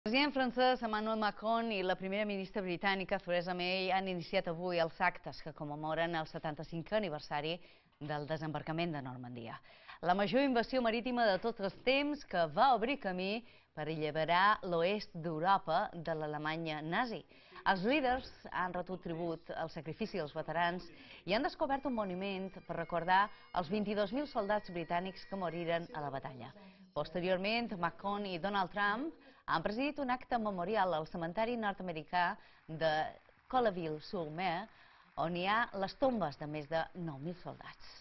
El president francès Emmanuel Macron i la primera ministra britànica Theresa May han iniciat avui els actes que commemoren el 75è aniversari del desembarcament de Normandia. La major invasió marítima de tots els temps que va obrir camí per alliberar l'oest d'Europa de l'Alemanya nazi. Els líders han retut tribut al sacrifici dels veterans i han descobert un monument per recordar els 22.000 soldats britànics que moriren a la batalla. Posteriorment, Macron i Donald Trump han presidit un acte memorial al cementeri nord-americà de Colleville-sur-Mer, on hi ha les tombes de més de 9.000 soldats.